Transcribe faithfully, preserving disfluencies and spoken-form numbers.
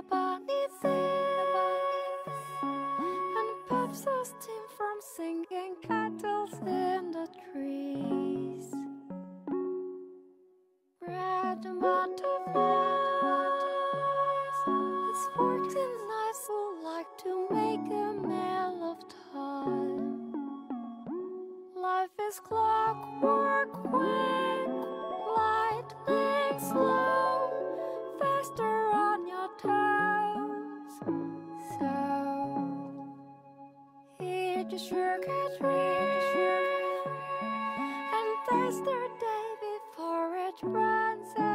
nobody sees, and puffs of steam from sinking kettles in the trees. Red butterflies with forks and knives would like to make a meal of time. Life is clockwork, quick, lightning slow, faster on your toes. So eat your sugar tree and taste the day before it runs out.